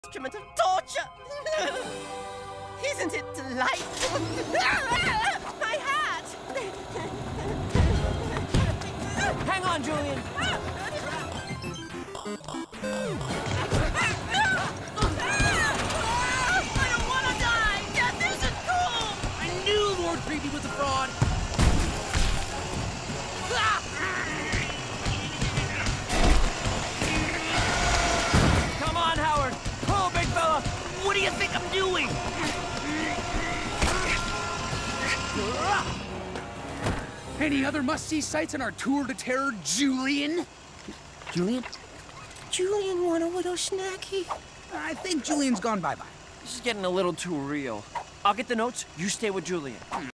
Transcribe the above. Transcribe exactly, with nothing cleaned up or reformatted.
instrument of torture. Isn't it delightful? My hat! Hang on, Julian. I don't want to die! Death isn't cool! I knew Lord Creepy was a fraud. Come on, Howard. Pull, big fella. What do you think I'm doing? Any other must-see sights on our tour de terror, Julian? Julian? Julian want a little snacky? I think Julian's gone bye-bye. This is getting a little too real. I'll get the notes. You stay with Julian.